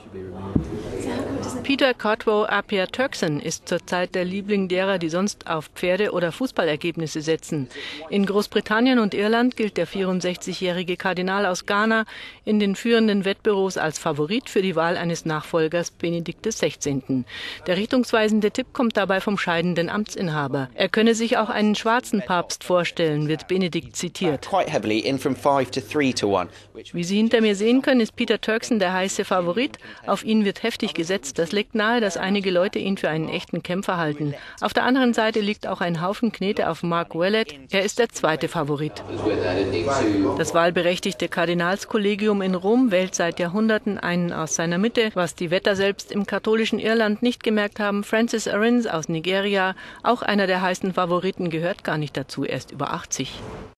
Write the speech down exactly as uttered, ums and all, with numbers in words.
Peter Cotwo Appiah Turkson ist zurzeit der Liebling derer, die sonst auf Pferde- oder Fußballergebnisse setzen. In Großbritannien und Irland gilt der vierundsechzigjährige Kardinal aus Ghana in den führenden Wettbüros als Favorit für die Wahl eines Nachfolgers Benedikt des Sechzehnten. Der richtungsweisende Tipp kommt dabei vom scheidenden Amtsinhaber. Er könne sich auch einen schwarzen Papst vorstellen, wird Benedikt zitiert. Wie Sie hinter mir sehen können, ist Peter Turkson der heiße Favorit. Auf ihn wird heftig gesetzt. Das legt nahe, dass einige Leute ihn für einen echten Kämpfer halten. Auf der anderen Seite liegt auch ein Haufen Knete auf Mark Willett. Er ist der zweite Favorit. Das wahlberechtigte Kardinalskollegium in Rom wählt seit Jahrhunderten einen aus seiner Mitte. Was die Wetter selbst im katholischen Irland nicht gemerkt haben, Francis Arinze aus Nigeria, auch einer der heißen Favoriten, gehört gar nicht dazu, er ist über achtzig.